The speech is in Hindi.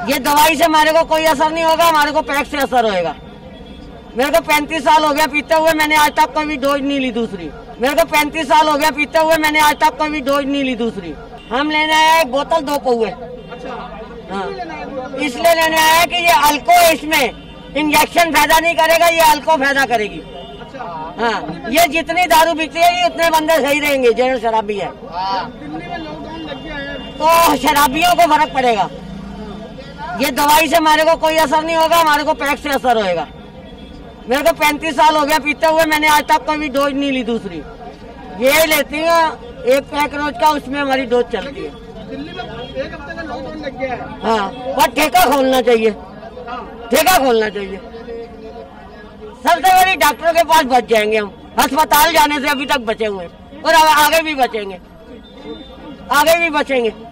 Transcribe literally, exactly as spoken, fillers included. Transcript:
ये दवाई से हमारे को कोई असर नहीं होगा, हमारे को पैक से असर होएगा। मेरे को पैंतीस साल हो गया पीते हुए, मैंने आज तक कोई डोज नहीं ली दूसरी। मेरे को पैंतीस साल हो गया पीते हुए, मैंने आज तक कोई डोज नहीं ली दूसरी। हम लेने आए एक बोतल दो पौए। हाँ, इसलिए लेने आया कि ये अल्को, इसमें इंजेक्शन फायदा नहीं करेगा, ये अल्को फायदा करेगी। हाँ, ये जितनी दारू बिकती है ये उतने बंदे सही रहेंगे जो शराबी है। तो शराबियों को फर्क पड़ेगा। ये दवाई से हमारे को कोई असर नहीं होगा, हमारे को पैक से असर होएगा। मेरे को पैंतीस साल हो गया पीते हुए, मैंने आज तक कोई डोज नहीं ली दूसरी। ये लेती है एक पैक रोज का, उसमें हमारी डोज चलती है। दिल्ली में एक हफ्ते का लॉकडाउन लग गया है। हाँ, पर ठेका खोलना चाहिए, ठेका खोलना चाहिए। सबसे बड़ी डॉक्टरों के पास बच जाएंगे हम, अस्पताल जाने से अभी तक बचे हुए और आगे भी बचेंगे, आगे भी बचेंगे।